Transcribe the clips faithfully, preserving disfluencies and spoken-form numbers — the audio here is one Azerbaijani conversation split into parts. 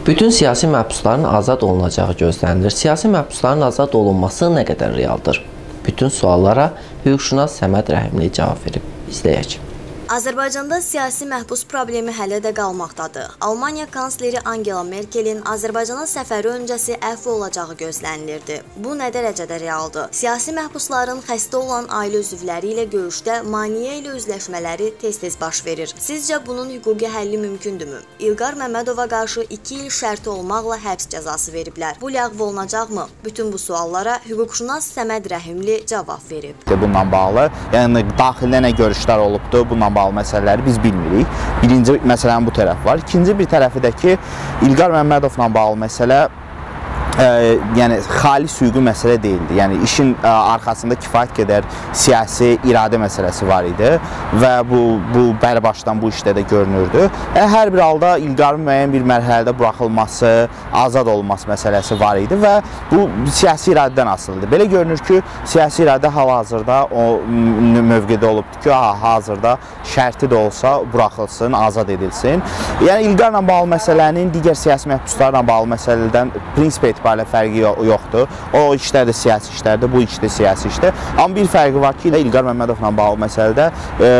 Bütün siyasi məhbusların azad olunacağı gözlənilir. Siyasi məhbusların azad olunması nə qədər realdır? Bütün suallara hüquqşünas Səməd Rəhimli cavab verib. İzləyək. Azərbaycanda siyasi məhbus problemi hələ də qalmaqdadır. Almaniya kansleri Angela Merkelin Azərbaycana səfəri öncəsi əfv olacağı gözlənilirdi. Bu nə dərəcədə realdır? Siyasi məhbusların xəstə olan ailə üzvləri ilə görüşdə maneə ilə üzləşmələri tez-tez baş verir. Sizcə bunun hüquqi həlli mümkündürmü? İlqar Məmmədova qarşı iki il şərti olmaqla həbs cəzası veriblər. Bu ləğv olunacaqmı? Bütün bu suallara hüquqşünas Səməd Rəhimli cavab verib. Bununla bağlı, yəni daxildə nə görüşlər olubdu, bununla bağlı məsələləri biz bilmirik. Birinci məsələnin bu tərəf var. İkinci bir tərəfi də ki, İlqar Məmmədovla bağlı məsələ Ə, yəni xalis hüquqi məsələ deyildi. Yəni işin ə, arxasında kifayət qədər siyasi iradə məsələsi var idi və bu bu bəli başdan bu işdə də görünürdü. Ə, hər bir halda İlqarın müəyyən bir mərhələdə buraxılması, azad olunması məsələsi var idi və bu siyasi iradədən asılıdır. Belə görünür ki, siyasi iradə hal-hazırda o mövqedə olubdur ki, ha, hazırda şərti də olsa buraxılsın, azad edilsin. Yəni İlqarla bağlı məsələnin digər siyasi məhbuslarla bağlı məsələdən prinsip etibarilə fərqi yoxdur. O işlər də siyasi işlərdir, bu iş də siyasi işdir. Amma bir fərqi var ki, İlqar Məmmədovla bağlı məsələdə e,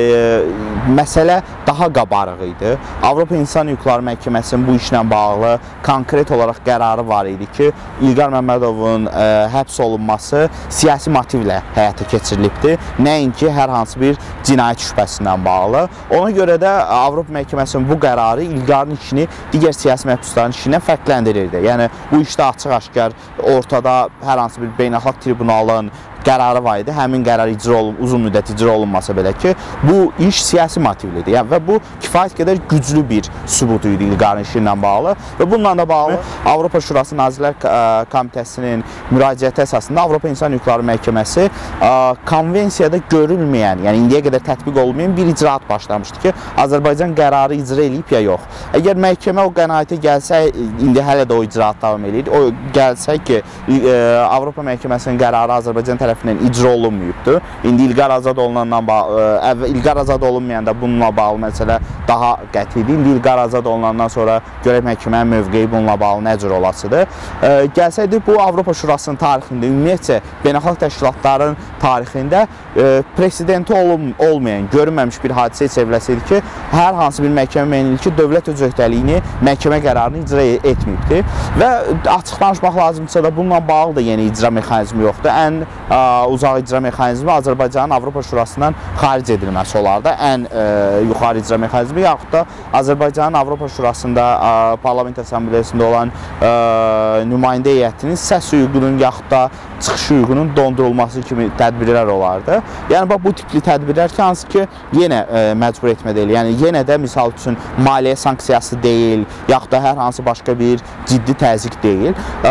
məsələ daha qabarıq idi. Avropa İnsan Hüquqları Məhkəməsinin bu işlə bağlı konkret olaraq qərarı var idi ki, İlqar Məmmədovun e, həbs olunması siyasi motivlə həyata keçirilibdir. Nəinki hər hansı bir cinayət şübhəsindən bağlı. Ona görə də Avropa Məhkəməsinin bu qərarı İlqarın işini digər siyasi məhbusların işindən fərqləndirirdi. Yəni bu işdə açıq-aşkar ortada hər hansı bir beynəlxalq tribunalın qərarı var idi. Həmin qərar icra olun, uzun müddət icra olunmasa belə ki, bu iş siyasi motivlidir. Yəni, və bu kifayət qədər güclü bir sübut idi İlqarın işi ilə bağlı və bununla da bağlı Avropa Şurası Nazirlər Komitəsinin müraciəti əsasında Avropa İnsan Hüquqları Məhkəməsi konvensiyada görülməyən, yəni indiyə qədər tətbiq olunmayan bir icraat başlamışdı ki, Azərbaycan qərarı icra eləyib ya yox. Əgər məhkəmə o qənaətə gəlsə, indi hələ də o icraat davam edir, o gəlsə ki, Avropa Məhkəməsinin qərarı Azərbaycan tərəfindən icra olunmayıbdır. İndi İlqar azad olunandan bağlı, İlqar azad olunmayanda bununla bağlı məsələ daha qətidir. İndi İlqar azad olunandan sonra görək məhkəmənin mövqeyi bununla bağlı nə cür olasıdır. Gəlsəydi, bu Avropa Şurasının tarixində, ümumiyyətcə beynəlxalq təşkilatların tarixində presidenti olmayan, görünməmiş bir hadisə çevriləsidir ki, hər hansı bir məhkəmə mənilir ki, dövlət öz öhdəliyini, məhkəmə qərarını icra etməyibdir və açıq danışmaq lazımdırsa da bununla bağlı da yeni icra mexanizmi yoxdur. Ən uzaq icra mexanizmi Azərbaycanın Avropa Şurasından xaric edilməsi olardı. Ən ə, yuxarı icra mexanizmi yaxud da Azərbaycanın Avropa Şurasında ə, Parlament Assambleyasında olan ə, nümayəndə heyətinin səs hüququnun yaxud da çıxış hüququnun dondurulması kimi tədbirlər olardı. Yəni, bax, bu tipli tədbirlər ki, hansı ki, yenə ə, məcbur etmə deyil. Yəni, yenə də misal üçün maliyyə sanksiyası deyil, yaxud da hər hansı başqa bir ciddi təzyiq deyil.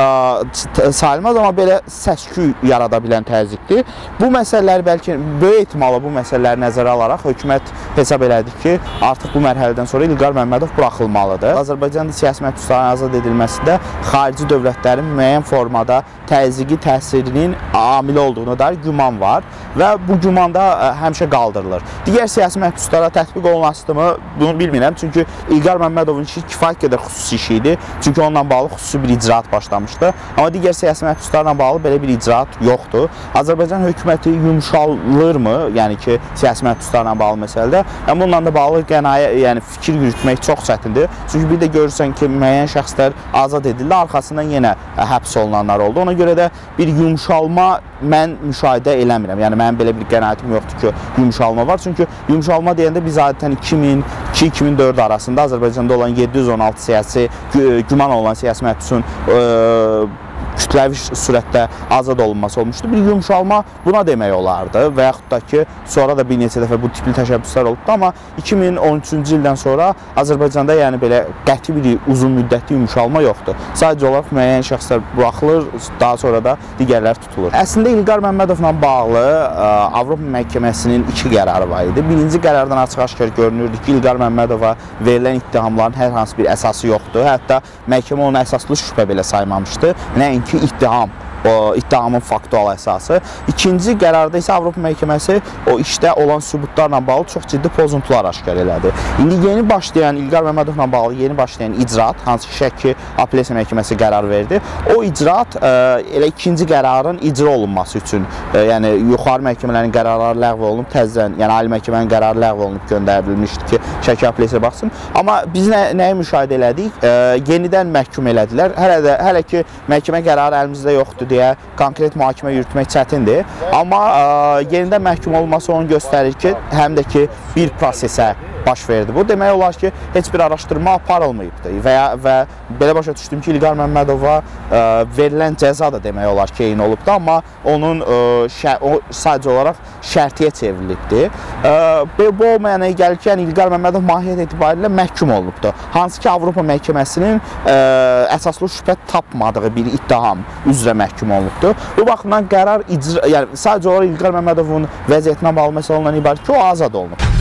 Ə, sayılmaz, amma belə səs-küy yarada bilən təzyiqdir. Bu məsələləri bəlkə böyük ehtimalla bu məsələləri nəzərə alaraq hökumət hesab elədi ki, artıq bu mərhələdən sonra İlqar Məmmədov buraxılmalıdır. Azərbaycanda siyasi məhbusların azad edilməsində xarici dövlətlərin müəyyən formada təzyiqi təsirinin amili olduğuna dair güman var və bu güman da ə, həmişə qaldırılır. Digər siyasi məhbuslara tətbiq olunasıdımı, bunu bilmirəm. Çünki İlqar Məmmədovun işi kifayət qədər xüsusi işi idi. Çünki onunla bağlı xüsusi bir icraat başlamışdı. Amma digər siyasi məhbuslarla bağlı belə bir icraat yoxdur. Azərbaycan hökuməti yumşalırmı? Yəni ki, siyasi məhbuslarla bağlı məsələdə. Yəni, bununla da bağlı qənayə, yəni fikir yürütmək çox çətindir. Çünki bir də görürsən ki, müəyyən şəxslər azad edildi, arxasından yenə həbs olunanlar oldu. Ona görə də bir yumşalma mən müşahidə eləmirəm. Yəni, mənim belə bir qənaətim yoxdur ki, yumşalma var. Çünki yumşalma deyəndə biz adətən iki min iki iki min dörd arasında Azərbaycanda olan yeddi yüz on altı siyasi, güman olan siyasi məhbusun kütləvi sürətdə azad olunması olmuşdu. Bir yumşalma buna demək olardı və yaxud da ki, sonra da bir neçə dəfə bu tipli təşəbbüslər olubdu. Amma iki min on üçüncü ildən sonra Azərbaycanda yəni belə qəti bir uzun müddətli yumşalma yoxdur. Sadəcə olaraq müəyyən şəxslər buraxılır, daha sonra da digərləri tutulur. Əslində İlqar Məmmədovla bağlı ə, Avropa Məhkəməsinin iki qərarı var idi. Birinci qərardan açıq-aşkar görünürdü ki, İlqar Məmmədova verilən ittihamların hər hansı bir əsası yoxdur. Hətta məhkəmə onu əsaslı şübhə belə saymamışdı. Nəinki ittiham o ittihamın faktual əsası. İkinci qərarda isə Avropa məhkəməsi o işdə olan sübutlarla bağlı çox ciddi pozuntular aşkar elədi. İndi yeni başlayan İlqar Məmmədovla bağlı yeni başlayan icraat, hansı ki Şəki Apellyasiya məhkəməsi qərar verdi. O icraat ə, elə ikinci qərarın icra olunması üçün, ə, yəni yuxarı məhkəmələrin qərarları ləğv olunub, təzədən, yəni ali məhkəmənin qərarı ləğv olunub göndərilmişdi ki, Şəki Apellyasiya baxsın. Amma biz nə, nəyi müşahidə elədik? Ə, yenidən məhkum elədilər. Hələ də hələ ki məhkəmə qərarı əlimizdə yoxdur deyə konkret mühakimə yürütmək çətindir. Amma ə, yenidən məhkum olması onu göstərir ki, həm də ki bir prosesə baş verdi. Bu demək olar ki, heç bir araşdırma aparılmayıbdır və ya və belə başa düşdüm ki, İlqar Məmmədova ə, verilən cəza da demək olar ki, eyni olubdu, amma onun ə, şə, o sadəcə olaraq şərtiyə çevrilibdir. Ə, bu o mənaya gəlir ki, yəni İlqar Məmmədov mahiyyət etibarilə məhkum olunubdur. Hansı ki, Avropa məhkəməsinin ə, əsaslı şübhə tapmadığı bir ittiham üzrə məhkum olunubdur. Bu baxımdan qərar icra, yəni sadəcə olaraq İlqar Məmmədovun vəziyyətinə bağlı məsələ ondan ibarət ki, o azad olunub.